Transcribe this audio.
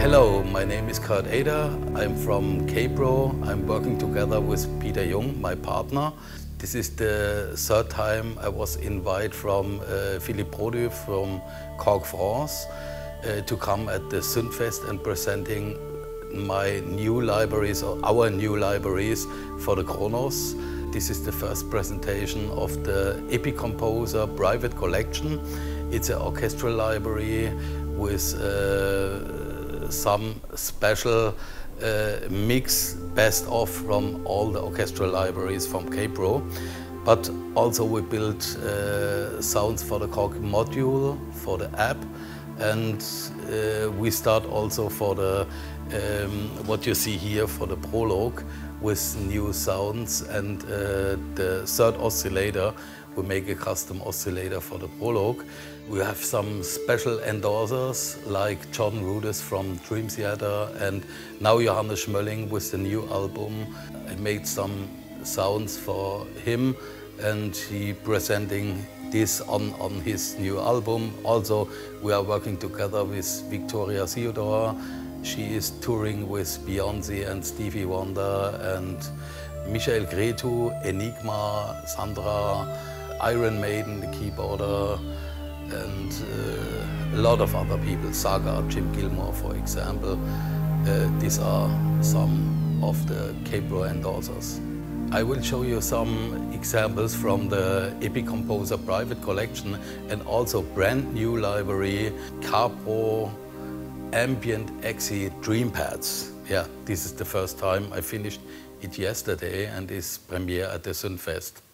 Hello, my name is Kurt Ader. I'm from K-Pro. I'm working together with Peter Jung, my partner. This is the third time I was invited from Philippe Produit from Cork France to come at the Zündfest and presenting my new libraries, or our new libraries for the Kronos. This is the first presentation of the Epicomposer private collection. It's an orchestral library with some special mix best of from all the orchestral libraries from K-Pro. But also we built sounds for the Cork module, for the app, and we start also for the what you see here for the prologue with new sounds, and the third oscillator, we make a custom oscillator for the prologue. We have some special endorsers like John Rudess from Dream Theater, and now Johannes Schmölling with the new album. I made some sounds for him, and he presenting this on his new album. Also, we are working together with Victoria Theodore. She is touring with Beyoncé and Stevie Wonder, and Michael Cretu, Enigma, Sandra, Iron Maiden, the keyboarder, and a lot of other people, Saga, Jim Gilmore, for example. These are some of the K-Pro endorsers. I will show you some examples from the Epicomposer private collection and also brand new library, Capro Ambient Exi Dreampads. Yeah, this is the first time. I finished it yesterday and is premiere at the Zündfest.